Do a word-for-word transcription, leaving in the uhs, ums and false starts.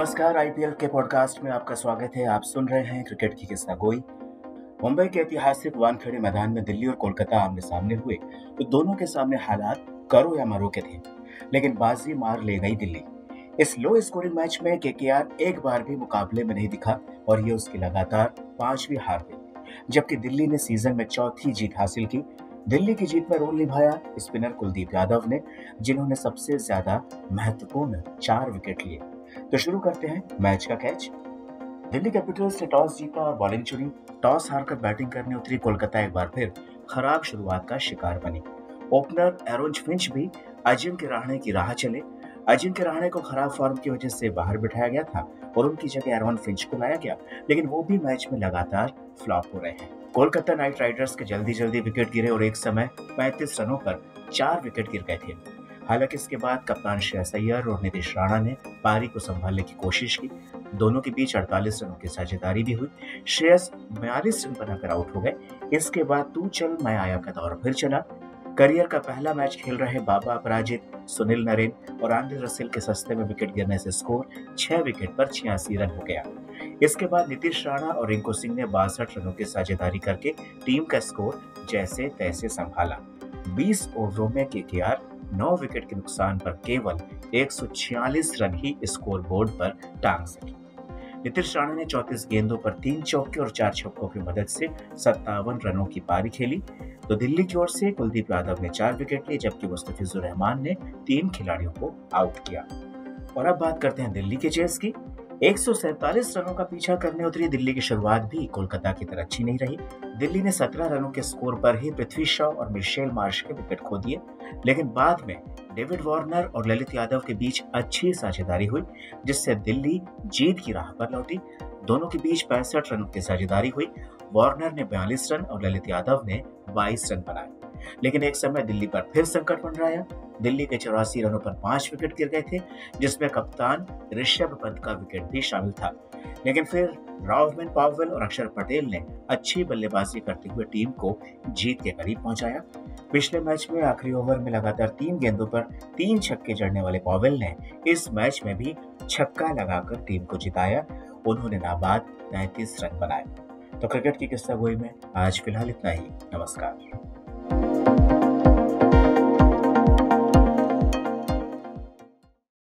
नमस्कार। आईपीएल के पॉडकास्ट में आपका स्वागत है। आप सुन रहे हैं क्रिकेट की किस्सा गोई। मुंबई के ऐतिहासिक वानखेड़े मैदान में दिल्ली और कोलकाता आमने सामने हुए तो दोनों के सामने हालात करो या मरो के थे, लेकिन बाजी मार ले गई दिल्ली। इस लो स्कोरिंग मैच में केकेआर एक बार भी मुकाबले में नहीं दिखा और ये उसकी लगातार पांचवी हार हुई, जबकि दिल्ली ने सीजन में चौथी जीत हासिल की। दिल्ली की जीत में रोल निभाया स्पिनर कुलदीप यादव ने, जिन्होंने सबसे ज्यादा महत्वपूर्ण चार विकेट लिए। तो शुरू करते हैं मैच का कैच। दिल्ली कैपिटल्स ने टॉस जीता और बॉलिंग चुनी। टॉस हारकर बैटिंग करने उतरी कोलकाता एक बार फिर खराब शुरुआत का शिकार बनी। ओपनर एरोन फिंच भी अजिंक्य रहाणे की राह चले। अजिंक्य रहाणे को खराब फॉर्म की वजह से बाहर बिठाया गया था और उनकी जगह एरोन फिंच को लाया गया, लेकिन वो भी मैच में लगातार फ्लॉप हो रहे हैं। कोलकाता नाइट राइडर्स के जल्दी जल्दी विकेट गिरे और एक समय पैंतीस रनों पर चार विकेट गिर गए थे। हालांकि इसके बाद कप्तान श्रेयस अय्यर और नीतीश राणा ने पारी को संभालने की कोशिश की। दोनों के बीच अड़तालीस रनों की साझेदारी भी हुई। श्रेयस बयालीस रन बनाकर आउट हो गए। इसके बाद तू चल मैं आया का दौर फिर चला। करियर का पहला मैच खेल रहे बाबा अपराजित, सुनील नरेन और आंद्रे रसेल के सस्ते में विकेट गिरने से स्कोर छह विकेट पर छियासी रन हो गया। इसके बाद नीतीश राणा और रिंकू सिंह ने बासठ रनों की साझेदारी करके टीम का स्कोर जैसे तैसे संभाला। बीस ओवरों में केकेआर नौ विकेट के नुकसान पर केवल एक सौ छियालीस रन ही स्कोर बोर्ड पर टांग सकी। नीतीश राणा ने चौंतीस गेंदों पर तीन चौके और चार छक्कों की मदद से सत्तावन रनों की पारी खेली। तो दिल्ली की ओर से कुलदीप यादव ने चार विकेट लिए, जबकि मुस्तफिजुर रहमान ने तीन खिलाड़ियों को आउट किया। और अब बात करते हैं दिल्ली के चेस की। एक सौ सैंतालीस रनों का पीछा करने उतरी दिल्ली की शुरुआत भी कोलकाता की तरह अच्छी नहीं रही। दिल्ली ने सत्रह रनों के स्कोर पर ही पृथ्वी शॉ और मिशेल मार्श के विकेट खो दिए, लेकिन बाद में डेविड वार्नर और ललित यादव के बीच अच्छी साझेदारी हुई, जिससे दिल्ली जीत की राह पर लौटी। दोनों के बीच पैंसठ रनों की साझेदारी हुई। वार्नर ने बयालीस रन और ललित यादव ने बाईस रन बनाए, लेकिन एक समय दिल्ली पर फिर संकट मंडराया। दिल्ली के चौरासी रनों पर पांच विकेट गिर गए थे, जिसमें कप्तान ऋषभ पंत का विकेट भी शामिल था। लेकिन फिर रावमैन पावेल और अक्षर पटेल ने अच्छी बल्लेबाजी करते हुए टीम को जीत के करीब पहुंचाया। पिछले मैच में आखिरी ओवर में लगातार तीन गेंदों पर तीन छक्के जड़ने वाले पावेल ने इस मैच में भी छक्का लगाकर टीम को जिताया। उन्होंने नाबाद तैंतीस रन बनाए। तो क्रिकेट की किस्सा गोई में आज फिलहाल इतना ही। नमस्कार।